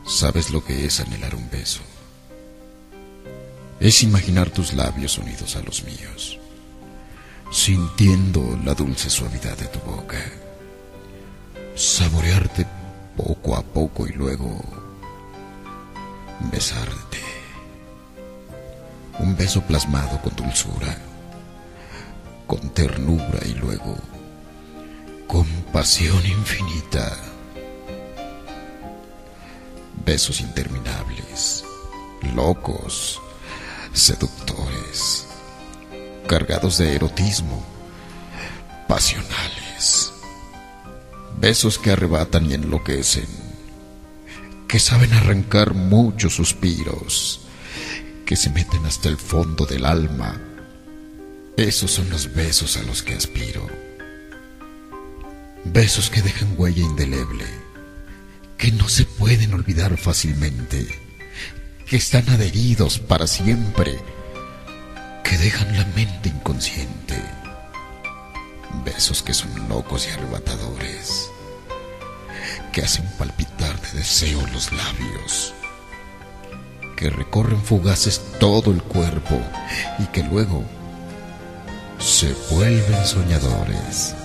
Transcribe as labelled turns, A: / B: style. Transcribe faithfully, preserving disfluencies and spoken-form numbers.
A: ¿Sabes lo que es anhelar un beso? Es imaginar tus labios unidos a los míos, sintiendo la dulce suavidad de tu boca, saborearte poco a poco y luego besarte. Un beso plasmado con dulzura, con ternura y luego con pasión infinita. Besos interminables, locos, seductores, cargados de erotismo, pasionales. Besos que arrebatan y enloquecen, que saben arrancar muchos suspiros, que se meten hasta el fondo del alma. Esos son los besos a los que aspiro. Besos que dejan huella indeleble, que no se pueden olvidar fácilmente, que están adheridos para siempre, que dejan la mente inconsciente. Besos que son locos y arrebatadores, que hacen palpitar de deseo los labios, que recorren fugaces todo el cuerpo y que luego se vuelven soñadores.